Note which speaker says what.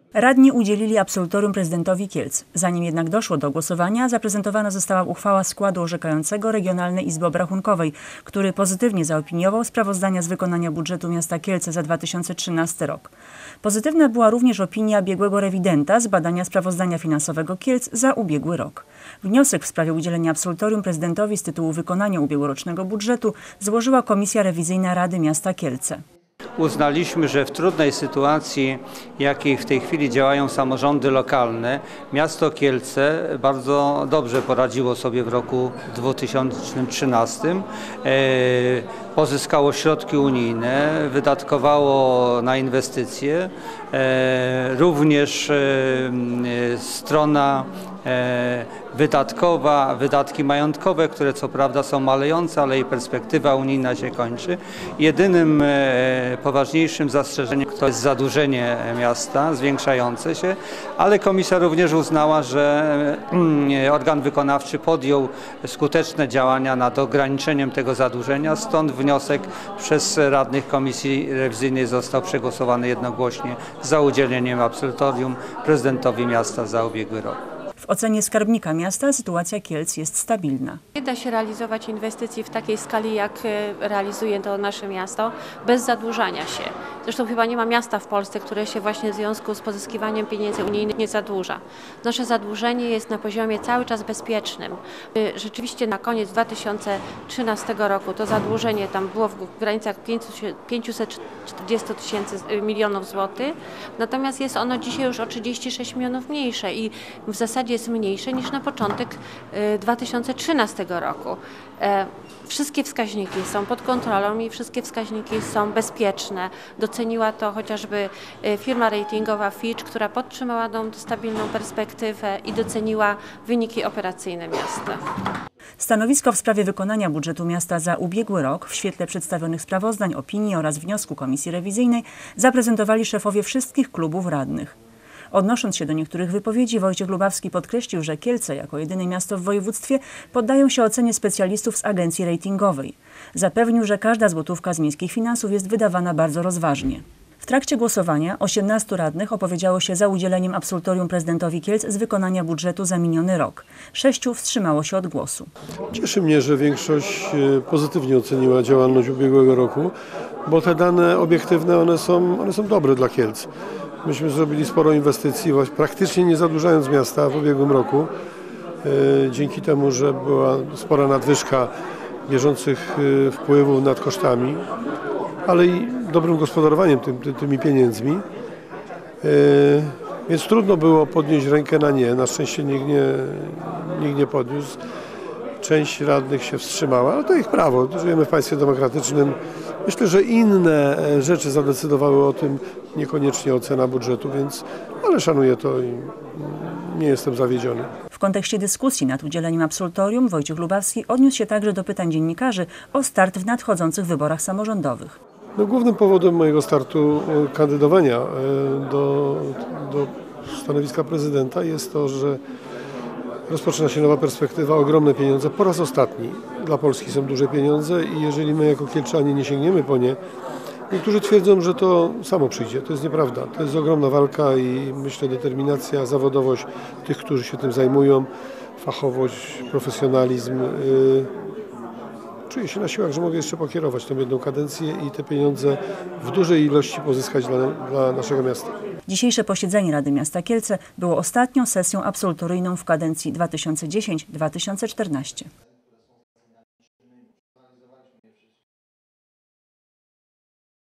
Speaker 1: Radni udzielili absolutorium prezydentowi Kielc. Zanim jednak doszło do głosowania, zaprezentowana została uchwała składu orzekającego Regionalnej Izby Obrachunkowej, który pozytywnie zaopiniował sprawozdania z wykonania budżetu miasta Kielce za 2013 rok. Pozytywna była również opinia biegłego rewidenta z badania sprawozdania finansowego Kielc za ubiegły rok. Wniosek w sprawie udzielenia absolutorium prezydentowi z tytułu wykonania ubiegłorocznego budżetu złożyła Komisja Rewizyjna Rady Miasta Kielce.
Speaker 2: Uznaliśmy, że w trudnej sytuacji, jakiej w tej chwili działają samorządy lokalne, miasto Kielce bardzo dobrze poradziło sobie w roku 2013. Pozyskało środki unijne, wydatkowało na inwestycje. Również strona wydatkowa, wydatki majątkowe, które co prawda są malejące, ale i perspektywa unijna się kończy. Jedynym poważniejszym zastrzeżeniem to jest zadłużenie miasta, zwiększające się, ale komisja również uznała, że organ wykonawczy podjął skuteczne działania nad ograniczeniem tego zadłużenia, stąd wniosek przez radnych komisji rewizyjnej został przegłosowany jednogłośnie za udzieleniem absolutorium prezydentowi miasta za ubiegły rok.
Speaker 1: W ocenie skarbnika miasta sytuacja Kielc jest stabilna.
Speaker 3: Nie da się realizować inwestycji w takiej skali, jak realizuje to nasze miasto, bez zadłużania się. Zresztą chyba nie ma miasta w Polsce, które się właśnie w związku z pozyskiwaniem pieniędzy unijnych nie zadłuża. Nasze zadłużenie jest na poziomie cały czas bezpiecznym. Rzeczywiście na koniec 2013 roku to zadłużenie tam było w granicach 540 milionów złotych, natomiast jest ono dzisiaj już o 36 milionów mniejsze i w zasadzie jest mniejsze niż na początek 2013 roku. Wszystkie wskaźniki są pod kontrolą i wszystkie wskaźniki są bezpieczne. Doceniła to chociażby firma ratingowa Fitch, która podtrzymała tą stabilną perspektywę i doceniła wyniki operacyjne miasta.
Speaker 1: Stanowisko w sprawie wykonania budżetu miasta za ubiegły rok w świetle przedstawionych sprawozdań, opinii oraz wniosku Komisji Rewizyjnej zaprezentowali szefowie wszystkich klubów radnych. Odnosząc się do niektórych wypowiedzi, Wojciech Lubawski podkreślił, że Kielce jako jedyne miasto w województwie poddają się ocenie specjalistów z agencji ratingowej. Zapewnił, że każda złotówka z miejskich finansów jest wydawana bardzo rozważnie. W trakcie głosowania 18 radnych opowiedziało się za udzieleniem absolutorium prezydentowi Kielc z wykonania budżetu za miniony rok. 6 wstrzymało się od głosu.
Speaker 4: Cieszy mnie, że większość pozytywnie oceniła działalność ubiegłego roku, bo te dane obiektywne one są dobre dla Kielc. Myśmy zrobili sporo inwestycji, praktycznie nie zadłużając miasta w ubiegłym roku, dzięki temu, że była spora nadwyżka bieżących wpływów nad kosztami, ale i dobrym gospodarowaniem tymi pieniędzmi. Więc trudno było podnieść rękę na nie. Na szczęście nikt nie podniósł. Część radnych się wstrzymała, ale to ich prawo. Żyjemy w państwie demokratycznym. Myślę, że inne rzeczy zadecydowały o tym, niekoniecznie ocena budżetu, ale szanuję to i nie jestem zawiedziony.
Speaker 1: W kontekście dyskusji nad udzieleniem absolutorium Wojciech Lubawski odniósł się także do pytań dziennikarzy o start w nadchodzących wyborach samorządowych.
Speaker 4: Głównym powodem mojego startu kandydowania do stanowiska prezydenta jest to, że rozpoczyna się nowa perspektywa, ogromne pieniądze. Po raz ostatni dla Polski są duże pieniądze i jeżeli my jako Kielczanie nie sięgniemy po nie, niektórzy twierdzą, że to samo przyjdzie. To jest nieprawda. To jest ogromna walka i myślę determinacja, zawodowość tych, którzy się tym zajmują, fachowość, profesjonalizm. Czuję się na siłach, że mogę jeszcze pokierować tę jedną kadencję i te pieniądze w dużej ilości pozyskać dla naszego miasta.
Speaker 1: Dzisiejsze posiedzenie Rady Miasta Kielce było ostatnią sesją absolutoryjną w kadencji 2010-2014.